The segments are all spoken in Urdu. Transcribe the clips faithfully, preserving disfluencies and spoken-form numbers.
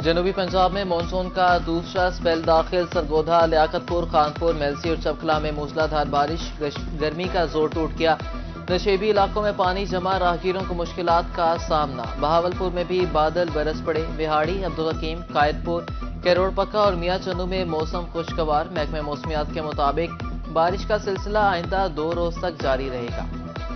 جنوبی پنجاب میں مانسون کا دوسرا سپیل داخل سرگودھا، لیاقت پور، خانپور، میلسی اور چبکلا میں موسلا دھار بارش، گرمی کا زور ٹوٹ گیا۔ نشیبی علاقوں میں پانی جمع، راہگیروں کو مشکلات کا سامنا۔ بہاولپور میں بھی بادل برس پڑے۔ وہاڑی، عبدالحکیم، قائد پور، کیروڑ پکا اور میاں چندو میں موسم خوشگوار۔ محکمہ موسمیات کے مطابق بارش کا سلسلہ آئندہ دو روز تک جاری رہے گا۔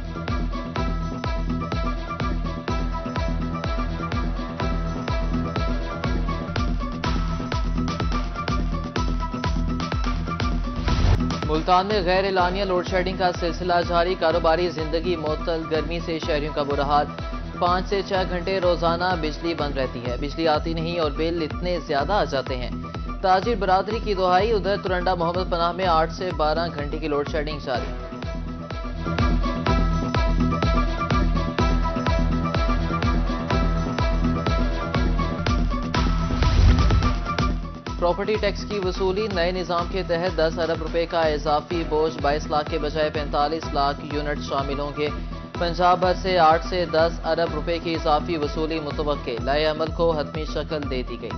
ملتان میں غیر اعلانیہ لوڈ شیڈنگ کا سلسلہ جاری، کاروباری زندگی معطل، گرمی سے شہریوں کا برا حال۔ پانچ سے چھ گھنٹے روزانہ بجلی بند رہتی ہے، بجلی آتی نہیں اور بل اتنے زیادہ آ جاتے ہیں۔ تاجر برادری کی دہائی، ادھر ترنڈا محمد پناہ میں آٹھ سے بارہ گھنٹے کی لوڈ شیڈنگ جاری۔ پراپرٹی ٹیکس کی وصولی، نئے نظام کے تحت دس ارب روپے کا اضافی بوجھ بائیس لاکھ کے بجائے پینتالیس لاکھ یونٹ شامل ہوں گے۔ پنجاب بھر سے آٹھ سے دس ارب روپے کی اضافی وصولی متوقع، لائحہ عمل کو حتمی شکل دے دی گئی۔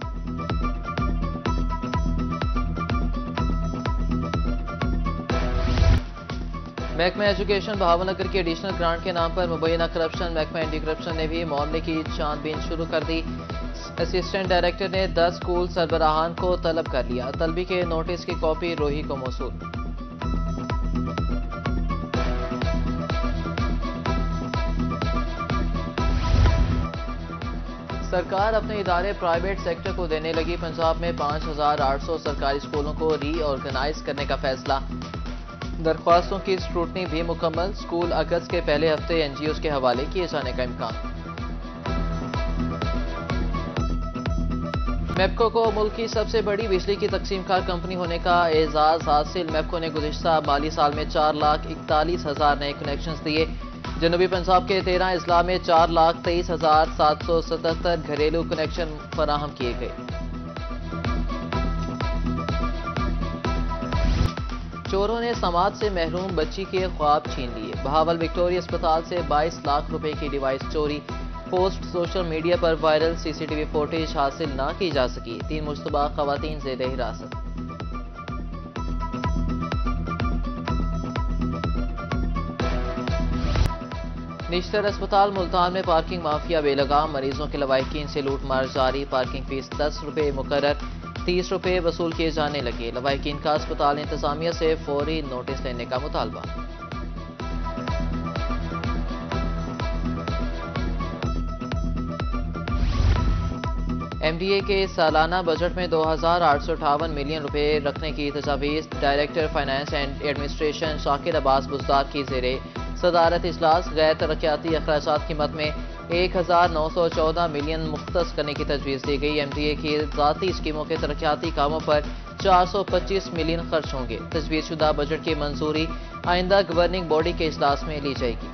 محکمہ ایجوکیشن بہاول نگر کے ایڈیشنل گرانٹ کے نام پر مبینہ کرپشن، محکمہ اینٹی کرپشن نے بھی معاملے کی چھان بین شروع کر دی۔ اسسٹنٹ ڈائریکٹر نے دس اسکول سربراہان کو طلب کر لیا، طلبی کے نوٹس کی کاپی روہی کو موصول۔ سرکار اپنے ادارے پرائیویٹ سیکٹر کو دینے لگی، پنجاب میں پانچ ہزار آٹھ سو سرکاری اسکولوں کو ری آرگنائز کرنے کا فیصلہ۔ درخواستوں کی اسکروٹنی بھی مکمل، اسکول اگست کے پہلے ہفتے این جی اوز کے حوالے کیے جانے کا امکان۔ میپکو کو ملک کی سب سے بڑی بجلی کی تقسیم کار کمپنی ہونے کا اعزاز حاصل، میپکو نے گزشتہ مالی سال میں چار لاکھ اکتالیس ہزار نئے کنیکشنز دیے۔ جنوبی پنجاب کے تیرہ اضلاع میں چار لاکھ تیئیس ہزار سات سو ستہتر گھریلو کنیکشن فراہم کیے گئے۔ چوروں نے سماعت سے محروم بچی کے خواب چھین لیے، بہاول وکٹوریہ اسپتال سے بائیس لاکھ روپے کی ڈیوائس چوری، پوسٹ سوشل میڈیا پر viral, C C T V footage حاصل نہ کی جا سکی، تین مشتبہ خواتین زیر حراست۔ نشتر اسپتال ملتان میں پارکنگ مافیا بے لگام، مریضوں کے لواحقین سے لوٹ مار جاری، پارکنگ فیس دس روپے مقرر، تیس روپے وصول کیے جانے لگے، لواحقین کا اسپتال انتظامیہ سے فوری نوٹس لینے کا مطالبہ۔ ایم ڈی اے کے سالانہ بجٹ میں دو ہزار آٹھ سو اٹھاون ملین روپے رکھنے کی تجاویز، director finance and administration Shakir Abbas Buzdar کی زیر صدارت اجلاس، غیر ترقیاتی اخراجات کی مد میں ایک ہزار نو سو چودہ ملین مختص کرنے کی تجویز دی گئی۔ ایم ڈی اے کی ذاتی اسکیموں کے ترقیاتی کاموں پر چار سو پچیس ملین خرچ ہوں گے۔ تجویز شدہ بجٹ کی منظوری آئندہ گورننگ باڈی کے اجلاس میں لی جائے گی۔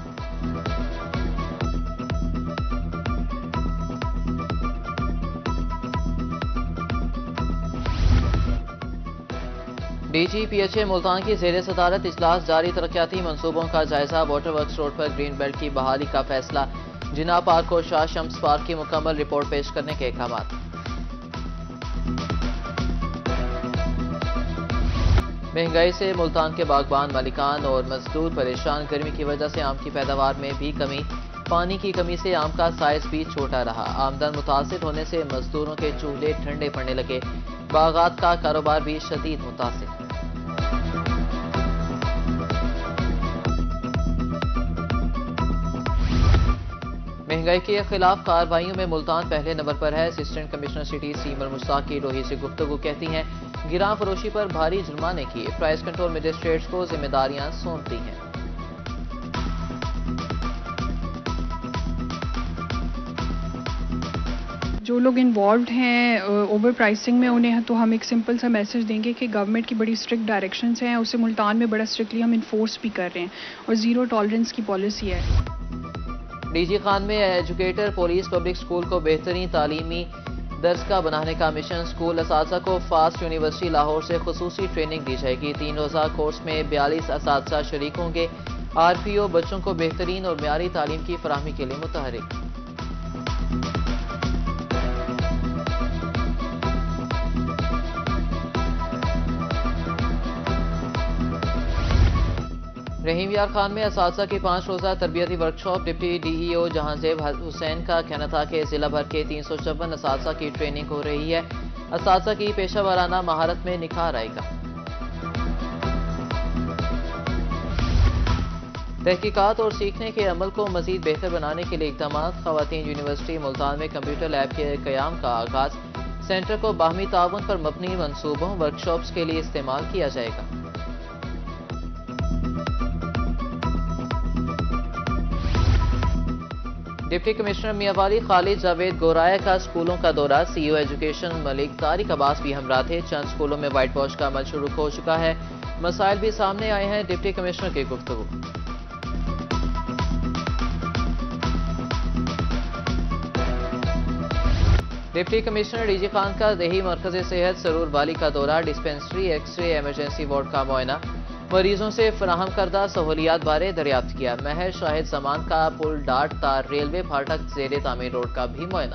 D G P H A Multan کی زیر صدارت اجلاس جاری، ترقیاتی منصوبوں کا جائزہ، واٹر ورکس روڈ پر گرین بیلٹ کی بحالی کا فیصلہ، جناح پارک کو شاہ شمس پارک کی مکمل رپورٹ پیش کرنے کے احکامات۔ مہنگائی سے ملتان کے باغبان، مالکان اور مزدور پریشان، گرمی کی وجہ سے آم کی پیداوار میں بھی کمی، پانی کی کمی سے آم کا سائز بھی چھوٹا رہا، آمدن متاثر ہونے سے مزدوروں کے چولہے ٹھنڈے پڑنے لگے، باغات کا کاروبار بھی شدید متاثر۔ مہنگائی کے خلاف کارروائیوں میں ملتان پہلے نمبر پر ہے، assistant commissioner city Samar Mushtaq کی روہی سے گفتگو کہتی ہیں گراں فروشی پر بھاری جرمانے کی، پرائس کنٹرول مجسٹریٹس کو ذمہ داریاں سونپ دی ہیں۔ جو لوگ انوالوڈ ہیں اوور پرائسنگ میں، انہیں تو ہم ایک سمپل سا میسج دیں گے کہ گورنمنٹ کی بڑی اسٹرکٹ ڈائریکشنز ہیں، اسے ملتان میں بڑا اسٹرکٹلی ہم انفورس بھی کر رہے ہیں اور زیرو ٹالرنس کی پالیسی ہے۔ ڈی جی خان میں ایجوکیٹر پولیس پبلک اسکول کو بہترین تعلیمی درسگاہ بنانے کا مشن، اسکول اساتذہ کو فاسٹ یونیورسٹی لاہور سے خصوصی ٹریننگ دی جائے گی، تین روزہ کورس میں بیالیس اساتذہ شریک ہوں گے، آر پی او بچوں کو بہترین اور معیاری تعلیم کی فراہمی کے لیے متحرک۔ رحیم یار خان میں اساتذہ کی پانچ روزہ تربیتی workshop, deputy D E O Jahanzeb Hussain کا کہنا تھا کہ ضلع بھر کے تین سو چون اساتذہ کی ٹریننگ ہو رہی ہے، اساتذہ کی پیشہ ورانہ مہارت میں نکھار آئے گا۔ تحقیقات اور سیکھنے کے عمل کو مزید بہتر بنانے کے لیے اقدامات، خواتین یونیورسٹی ملتان میں کمپیوٹر لیب کے قیام کا آغاز، سینٹر کو باہمی تعاون پر مبنی منصوبوں ورکشاپس کے لیے استعمال کیا جائے گا۔ ڈپٹی کمشنر میاں والی خالد جاوید گورایا کا اسکولوں کا دورہ، سی ای او ایجوکیشن ملک طارق عباس بھی ہمراہ تھے۔ چند اسکولوں میں وائٹ واش کا عمل شروع ہو چکا ہے، مسائل بھی سامنے آئے ہیں، ڈپٹی کمشنر کی گفتگو۔ Deputy commissioner D G Khan کا دیہی مرکز صحت سرور والی کا دورہ، dispensary, X ray, emergency ward کا معائنہ، مریضوں سے فراہم کردہ سہولیات بارے دریافت کیا۔ مہر شاہد زمان کا پل ڈاٹ تار ریلوے پھاٹک زیر تعمیر روڈ کا بھی معائنہ۔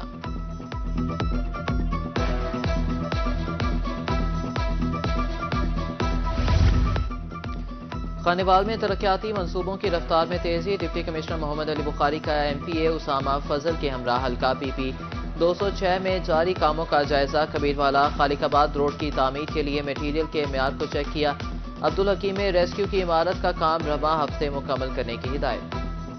خانیوال میں ترقیاتی منصوبوں کی رفتار میں تیزی، ڈپٹی کمشنر محمد علی بخاری کا ایم پی اے اسامہ فضل کے ہمراہ حلقہ پی پی دو سو چھ میں جاری کاموں کا جائزہ، کبیروالا خالق آباد روڈ کی تعمیر کے لیے میٹیریل کے معیار کو چیک کیا۔ عبدالحکیم میں ریسکیو کی عمارت کا کام رواں ہفتے مکمل کرنے کی ہدایت۔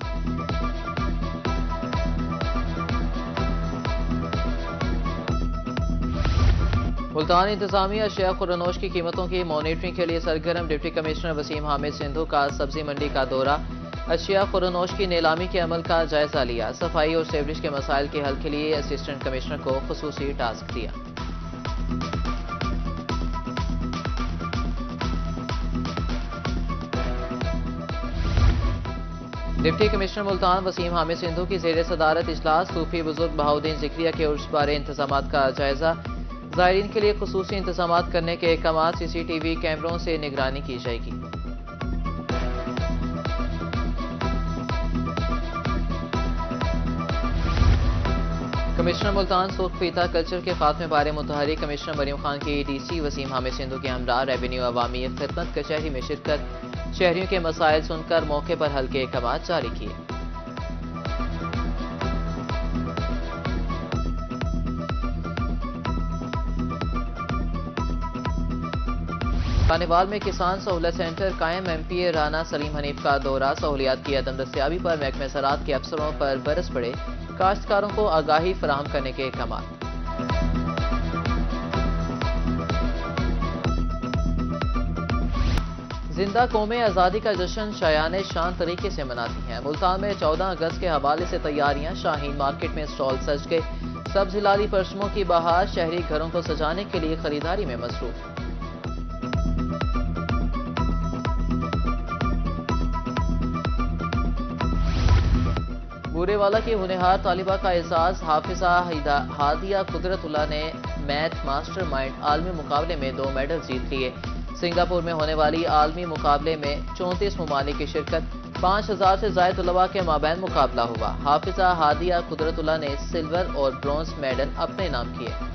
ملتان انتظامیہ اشیاء خورنوش کی قیمتوں کی مانیٹرنگ کے لیے سرگرم، ڈپٹی کمشنر وسیم حامد سندھو کا سبزی منڈی کا دورہ، اشیاء خورنوش کی نیلامی کے عمل کا جائزہ لیا، صفائی اور سیوریج کے مسائل کے حل کے لیے اسسٹنٹ کمشنر کو خصوصی ٹاسک دیا۔ ڈپٹی کمشنر ملتان وسیم حامد سندھو کی زیر صدارت اجلاس، صوفی بزرگ بہاؤدین ذکریہ کے عرس بارے انتظامات کا جائزہ، زائرین کے لیے خصوصی انتظامات کرنے کے احکامات، سی سی ٹی وی کیمروں سے نگرانی کی جائے گی۔ کمشنر ملتان سرخ پیتا کلچر کے خاتمے بارے متحرک، کمشنر مریم خان کی ڈی سی وسیم حامد سندھو کے ہمراہ ریونیو عوامی خدمت کچہری میں شرکت، شہریوں کے مسائل سن کر موقع پر حل کے احکامات جاری کیے۔ خانیوال میں کسان سہولت سینٹر قائم، M P A Rana Saleem Hanif کا دورہ، سہولیات کی عدم دستیابی پر محکمہ زراعت کے افسروں پر برس پڑے، کاشتکاروں کو آگاہی فراہم کرنے کے احکامات۔ زندہ قومیں آزادی کا جشن شایان شان طریقے سے مناتی ہیں، ملتان میں چودہ اگست کے حوالے سے تیاریاں، شاہین مارکیٹ میں سٹال سج گئے، سبز ہلالی پرچموں کی بہار، شہری گھروں کو سجانے کے لیے خریداری میں مصروف۔ بورے والا کی ہونہار طالبہ کا اعزاز، حافظہ ہادیہ قدرت اللہ نے میتھ ماسٹر مائنڈ عالمی مقابلے میں دو میڈل جیت لیے۔ سنگاپور میں ہونے والی عالمی مقابلے میں چونتیس ممالک کی شرکت، پانچ ہزار سے زائد طلباء کے مابین مقابلہ ہوا۔ حافظہ ہادیہ قدرت اللہ نے سلور اور برونز میڈل اپنے نام کیے۔